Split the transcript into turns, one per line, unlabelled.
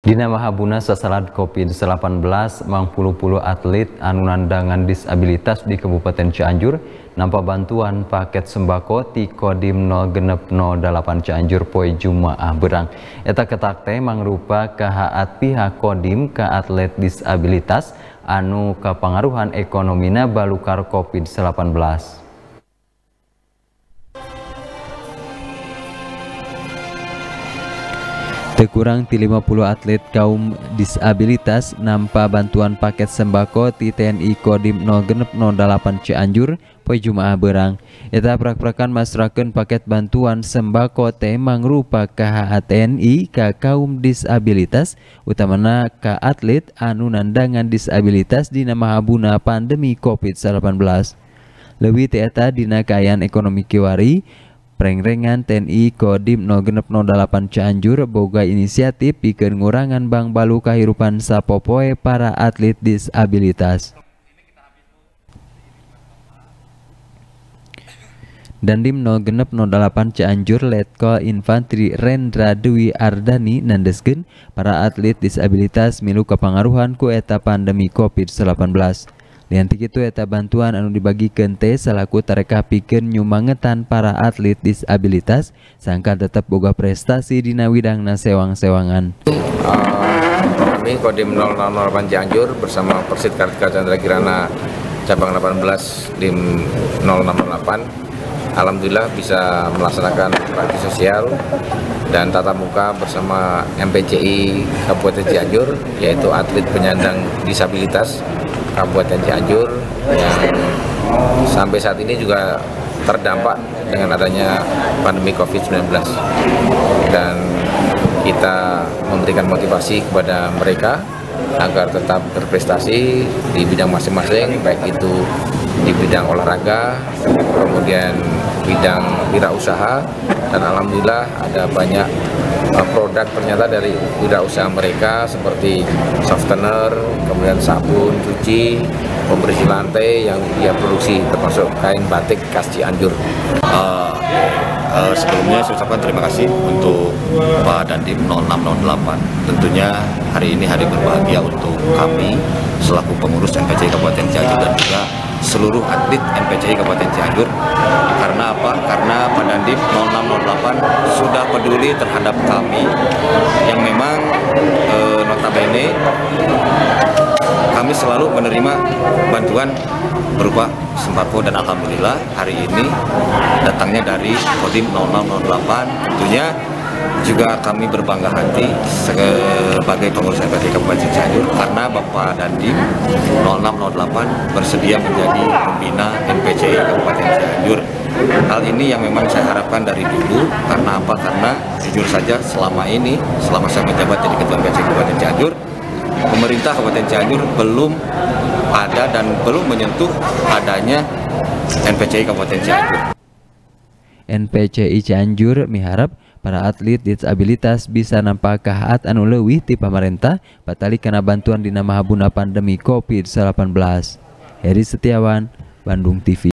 Dina Mahabuna sasalat COVID-19 mangpuluh-puluh atlet anu nandangan disabilitas di Kabupaten Cianjur nampa bantuan paket sembako ti Kodim 0608 Cianjur poe Jumaah berang. Eta ketak teh mangrupa kahaat pihak Kodim ka atlet disabilitas anu kapangaruhan ekonomina balukar COVID-19. Kurang ti 50 atlet kaum disabilitas nampa bantuan paket sembako ti TNI Kodim 0608 Cianjur poe Jumaah berang. Eta prak-prakan masrakeun paket bantuan sembako teh mangrupa ka TNI ka kaum disabilitas utamana ka atlet anu nandangan disabilitas dina mahabuna pandemi COVID-19. Leuwih ti eta dina kaayaan ekonomi kiwari Prengrengan TNI Kodim 0608 Cianjur boga inisiatif pikeun ngurangan bang balu kahirupan sapopoe para atlet disabilitas. Dandim 0608 Cianjur Letkol Infantri Rendra Dewi Ardani nandeskeun para atlet disabilitas milu kapangaruhan ku eta pandemi COVID-19. Lianti kitu eta bantuan anu dibagikeun teh salaku tareka pikeun nyumangetan para atlet disabilitas sangkan tetap boga prestasi dina widangna sewang-sewangan.
Kami Kodim 0608 Cianjur bersama Persit Kartika Chandra Kirana cabang 18 Dim 0608 alhamdulillah bisa melaksanakan bakti sosial dan tatap muka bersama MPCI Kabupaten Cianjur, yaitu atlet penyandang disabilitas Kabupaten Cianjur yang sampai saat ini juga terdampak dengan adanya pandemi COVID-19, dan kita memberikan motivasi kepada mereka agar tetap berprestasi di bidang masing-masing, baik itu di bidang olahraga, kemudian bidang wirausaha, dan alhamdulillah ada banyak produk ternyata dari wirausaha mereka seperti softener, kemudian sabun cuci, pembersih lantai yang dia produksi, termasuk kain batik khas Cianjur.
Sebelumnya saya ucapkan terima kasih untuk Pak Dandim 0608. Tentunya hari ini hari berbahagia untuk kami selaku pengurus MPCI Kabupaten Cianjur dan juga seluruh atlet MPCI Kabupaten Cianjur. Karena apa? Karena Pak Dandim 0608 sudah peduli terhadap kami yang memang notabene kami selalu menerima bantuan berupa sembako, dan alhamdulillah hari ini datangnya dari Kodim 0608. Tentunya juga kami berbangga hati sebagai pengurus MPCI Kabupaten Cianjur karena Bapak Dandim 0608 bersedia menjadi pembina MPCI Kabupaten Cianjur. Hal ini yang memang saya harapkan dari dulu. Karena apa? Karena jujur saja selama ini, selama saya menjabat jadi Ketua MPCI Kabupaten Cianjur, pemerintah Kabupaten Cianjur belum ada dan belum menyentuh adanya MPCI Kabupaten Cianjur.
NPCI Cianjur miharap para atlet disabilitas bisa nampak kahaat anu leuwih ti pamarentah patali kana bantuan dina mahabuna pandemi COVID-19. Heri Setiawan, Bandung TV.